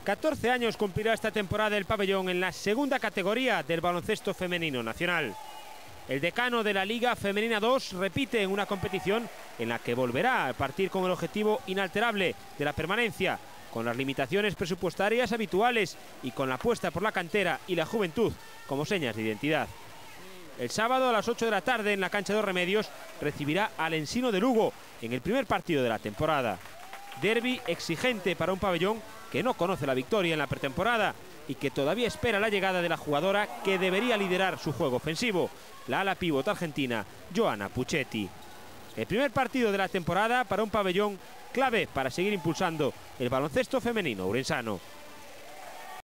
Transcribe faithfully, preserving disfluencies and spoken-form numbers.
catorce años cumplirá esta temporada el pabellón en la segunda categoría del baloncesto femenino nacional. El decano de la Liga Femenina dos repite en una competición en la que volverá a partir con el objetivo inalterable de la permanencia, con las limitaciones presupuestarias habituales y con la apuesta por la cantera y la juventud como señas de identidad. El sábado a las ocho de la tarde en la cancha de Dos Remedios recibirá al Ensino de Lugo en el primer partido de la temporada. Derbi exigente para un pabellón que no conoce la victoria en la pretemporada y que todavía espera la llegada de la jugadora que debería liderar su juego ofensivo, la ala pívot argentina Joana Puchetti. El primer partido de la temporada para un pabellón clave para seguir impulsando el baloncesto femenino ourensano.